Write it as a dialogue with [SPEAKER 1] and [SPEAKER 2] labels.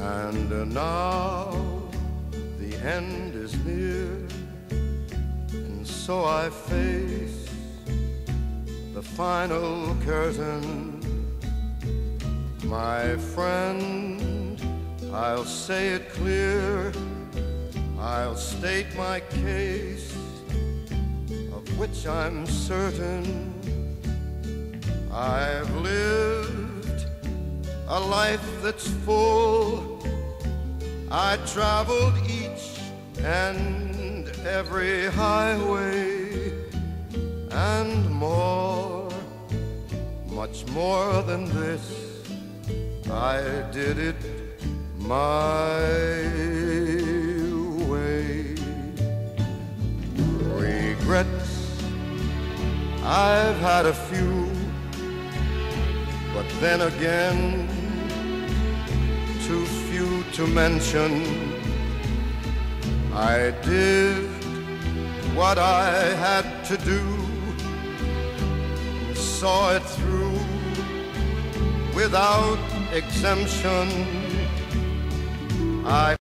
[SPEAKER 1] And now the end is near, and so I face the final curtain. My friend, I'll say it clear, I'll state my case, of which I'm certain. I've lived a life that's full. I traveled each and every highway, and more, much more than this, I did it my way. Regrets, I've had a few, but then again, too few to mention. I did what I had to do, saw it through without exemption. I